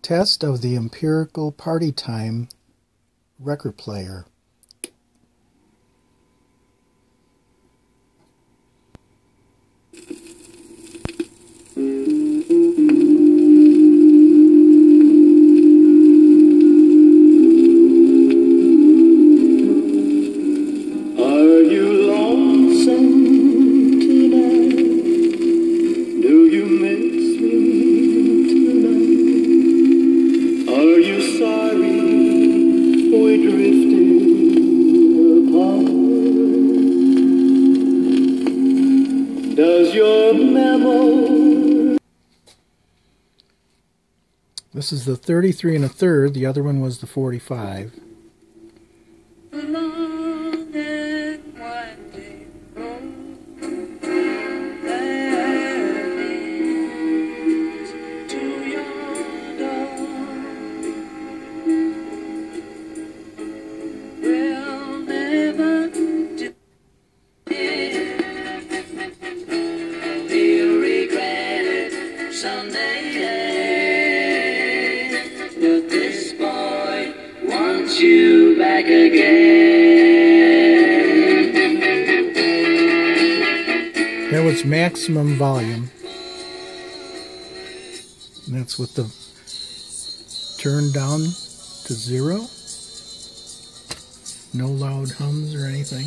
Test of the Imperial Party Time record player. Are you lonesome tonight? Do you miss me tonight? Are you sorry we drifted apart? Does your memory... This is the 33 1/3. The other one was the 45. You back again. That was maximum volume. And that's with the turned down to 0. No loud hums or anything.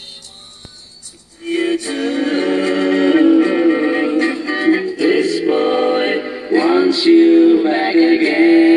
You do. This boy wants you back again.